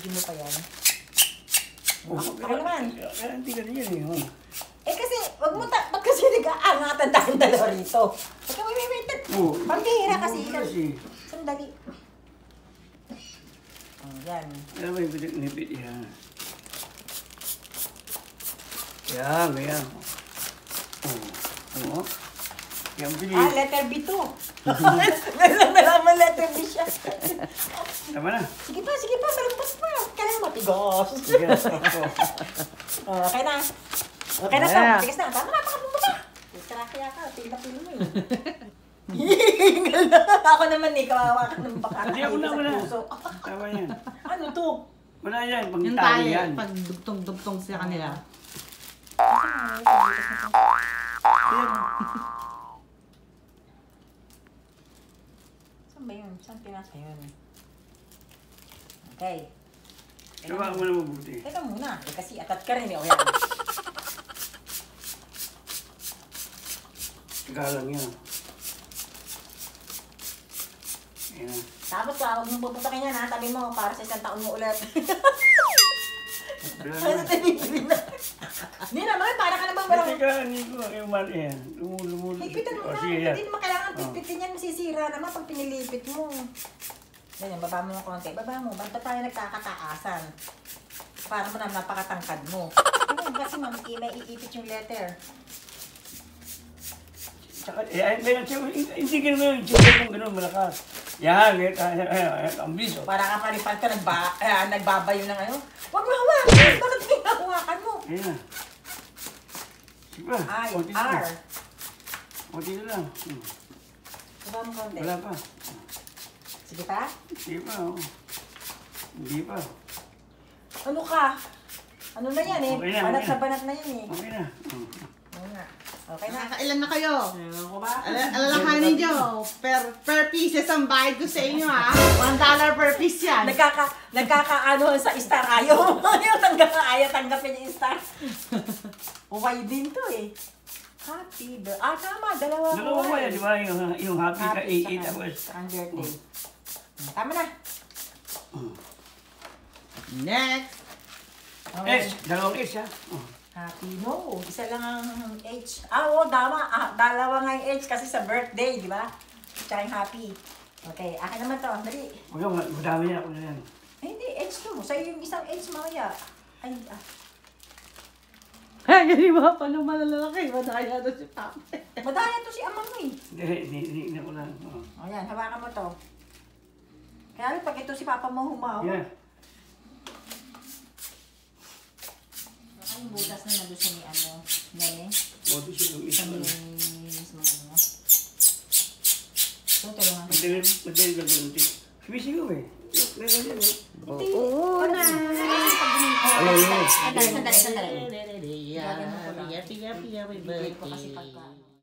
Hindi mo pa yan. Ako naman. Kaya hindi ka rin yan eh. Eh kasi, wag kasi nag-aangatan tayong dalawa rito. Pagka wait. Pambihira kasi. Sandali. Yan. Alam mo yung nipit yan. Yan, ganyan. Oo. Yan, bilis. Letter B to. Nalaman letter B siya. Tama na. Sige pa, malampas pa. Kailangan matigas. Sige na. Okay na. Okay na to. Tigas na. Tama na, pakapumpa pa. Kaya ka, pila-pila mo eh. Ako naman eh, kawawa ka ng baka. Hindi ako na, wala. Tama yan. Ano to? Wala yan, pang yung tali tayo, yan. pag dugtong-dugtong sa kanila. Saan ba yun? Saan pinasa yun? Okay. Gawa mo na mabuti. Teka muna. Kasi atat ka rin eh. O yan. Galang yan. Ayan na. Tapos huwag mong puputakin yan ha. Tabi mo para sa isang taon mo ulit. Wala na. Hindi naman. Para ka naman walang... Teka, hindi ko. Yung man yan. Lumulumul. Higpitan mo na. Hindi naman kailangan pitpitin yan. Masisira naman pag pinilipit mo. Ganyan, baba mo ng konti. Baba mo. Banta tayo nagkakataasan. Para mo na napakatangkad mo. Kasi may iipit yung letter. Tsaka, hindi ka naman yung tsura mong gano'n malakas. Yan, ang biso. Para ka palipad ka, nagbabayo ng ano. Huwag mo hawakan! Bakit pinahawakan mo? Ayan na. Sige ba? I, R. Kunti na lang. Baba mo konti. Wala pa. Sige pa? Sige pa. Hindi pa. Ano ka? Ano na yan eh? Okay na, Banat okay sa na. banat na yan eh. Okay na. Oo nga. Okay na. Nakakailan na kayo? Ako ba? Alalahanin nyo, per pieces ang bayad ko sa inyo ha. $1 per piece yan. Nagkakaano sa star ayaw. Ayaw tanggapin yung star. Uway din to eh. Happy birthday. Tama. Dalawa ba yan, di ba? Yung happy ka, 8 sa hours. ang birthday. Tama na. Next. S, dalawang S ha. Happy. No, isa lang ang H. Oo, tama. Dalawa nga yung H kasi sa birthday, di ba? Tsaka yung happy. Okay, akin naman to. Dali. Huwag yung madami niya ako na yan. Ay, hindi. H to. Sa'yo yung isang H, mamaya. Ay, Ay, hindi ba pa nung malalaki? Madaya doon si Papa. madaya to si ama mo eh. Hindi ako lang. O yan, hawakan mo to. Kaya pag ito si Papa mo humawa. Yeah. Ang butas na nandun sa ni ano. Nene. Bodo siya yung isa mo. Mismo ano. So, tulungan ko. Madali lang yung tip. Sumisigaw eh. Meron yan eh. Oo na. Sandali. Happy birthday. Bigay ko kasi pagka.